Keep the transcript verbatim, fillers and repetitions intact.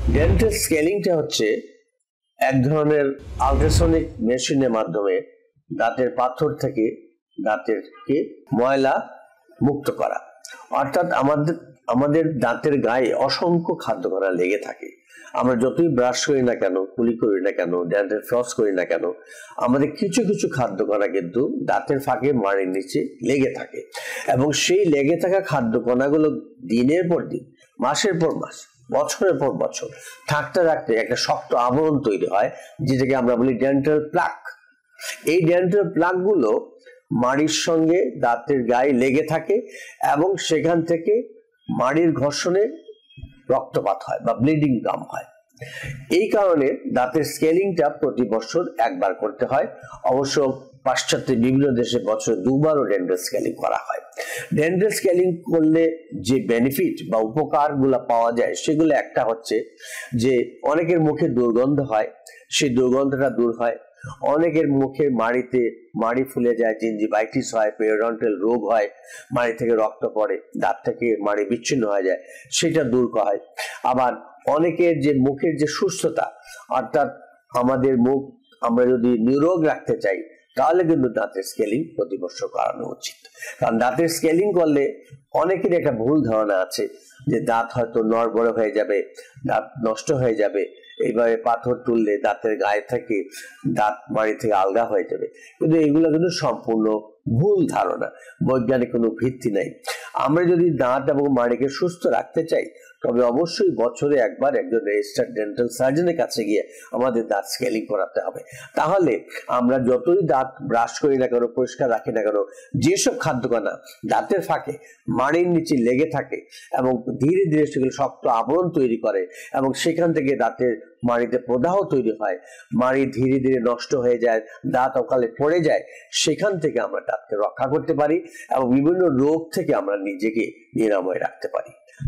Dental স্কেলিংটা হচ্ছে এক ধরনের আল্ট্রাসনিক মেশিনের মাধ্যমে দাঁতের পাথর থেকে দাঁতেরকে ময়লা মুক্ত করা। অর্থাৎ আমাদের আমাদের দাঁতের গায়ে অসংখ্য খাদ্যকণা লেগে থাকে। আমরা যতই ব্রাশ করি না কেন, কুলি করি না কেন, ডেন্টাল ফ্লস করি না কেন, আমাদের কিছু কিছু খাদ্যকণা কিন্তু দাঁতের ফাঁকে মাড়ির নিচে লেগে থাকে, এবং সেই লেগে থাকা খাদ্যকণাগুলো দিনের পর দিন, মাসের পর মাস, বছরের পর বছর থাকতে থাকতে একটা শক্ত আবরণ তৈরি হয়, যেটাকে আমরা বলি ডেন্টাল প্লাক। এই ডেন্টাল প্লাক গুলো মাড়ির সঙ্গে দাঁতের গায়ে লেগে থাকে এবং সেখান থেকে মাড়ির ঘর্ষণে রক্তপাত হয় বা ব্লিডিং গাম হয়। এই কারণে দাঁতের স্কেলিংটা প্রতি বছর একবার করতে হয়। অবশ্য পাশ্চাত্যের বিভিন্ন দেশে বছরে দুবারও ডেন্টাল স্কেলিং করা হয়। ডেন্টাল স্কেলিং করলে যে বেনিফিট বা উপকার গুলা পাওয়া যায় সেগুলো একটা হচ্ছে যে অনেকের মুখে দুর্গন্ধ হয়, সেই দুর্গন্ধটা দূর হয়। অনেকের মুখে মাড়িতে মাড়ি ফুলে যায়, জিঞ্জিভাইটিস হয়, পেরিওডন্টাল রোগ হয়, মাড়ি থেকে রক্ত পড়ে, দাঁত থেকে মাড়ি বিচ্ছিন্ন হয়ে যায়, সেটা দূর হয়। আবার অনেকের যে মুখের যে সুস্থতা, অর্থাৎ আমাদের মুখ আমরা যদি নিরোগ রাখতে চাই তাহলে কিন্তু দাঁতের স্কেলিং প্রতি বছর করানো উচিত। কারণ দাঁতের স্কেলিং করলে অনেকের একটা ভুল ধারণা আছে যে দাঁত হয়তো নড়বড়ে হয়ে যাবে, দাঁত নষ্ট হয়ে যাবে, এইভাবে পাথর তুললে দাঁতের গায়ে থেকে দাঁত মাড়ি থেকে আলগা হয়ে যাবে। কিন্তু এগুলো কিন্তু সম্পূর্ণ ভুল ধারণা, বৈজ্ঞানিক কোনো ভিত্তি নাই। আমরা যদি দাঁত এবং মাড়িকে সুস্থ রাখতে চাই তবে অবশ্যই বছরে একবার একজন রেজিস্টার্ড ডেন্টাল সার্জনের কাছে গিয়ে আমাদের দাঁত স্কেলিং করাতে হবে। তাহলে আমরা যতই দাঁত ব্রাশ করি না কেন, পরিষ্কার রাখি না কেন, যেসব খাদ্যকণা দাঁতের ফাঁকে মাড়ির নিচে লেগে থাকে এবং ধীরে ধীরে সেগুলো শক্ত আবরণ তৈরি করে এবং সেখান থেকে দাঁতের মাড়িতে প্রদাহ তৈরি হয়, মাড়ি ধীরে ধীরে নষ্ট হয়ে যায়, দাঁত অকালে পড়ে যায়, সেখান থেকে আমরা দাঁতকে রক্ষা করতে পারি এবং বিভিন্ন রোগ থেকে আমরা নিজেকে নিরাময় রাখতে পারি।